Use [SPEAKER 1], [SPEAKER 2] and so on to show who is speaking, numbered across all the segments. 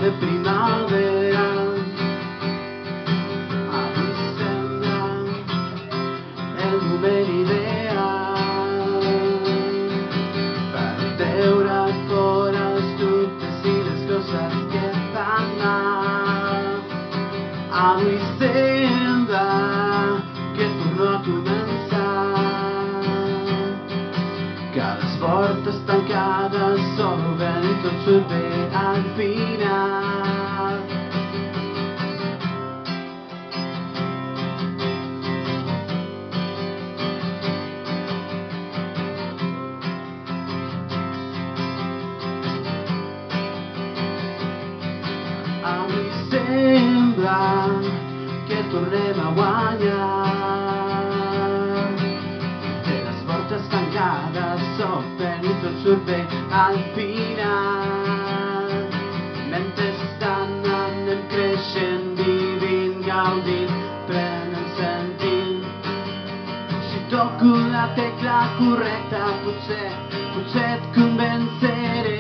[SPEAKER 1] de primavera. Avui sembla el moment ideal per treure fora els dubtes i les coses que fan mal. Avui sembla que torno a començar, que les portes tancades s'obren i tot surt bé al final. Avui sembla que tornem a guanyar, que les portes tancades s'obren i tot surt bé al final. Mentrestant anem creixent, vivint, gaudint, prenent sentit. Si toco la tecla correcta, potser et convenceré.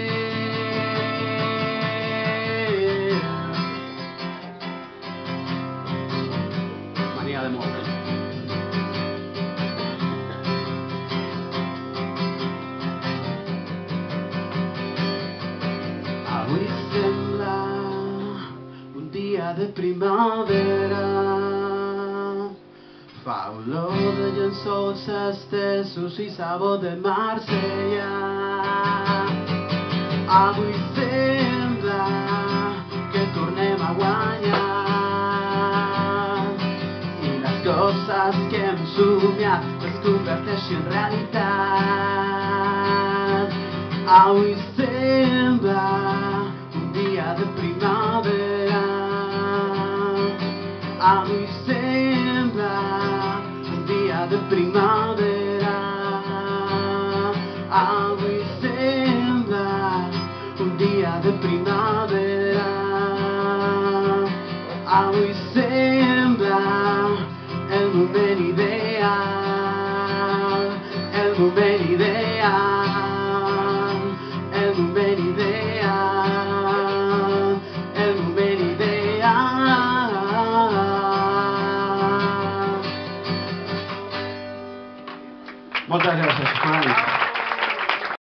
[SPEAKER 1] Mania de moure. Avui sembla un dia de primavera. Fa olor de llençols estesos i sabor de Marsella. Avui sembla que tornem a guanyar i les coses que hem somiat es converteixen en realitat. Avui sembla un dia de primavera. Avui sembla un dia de primavera.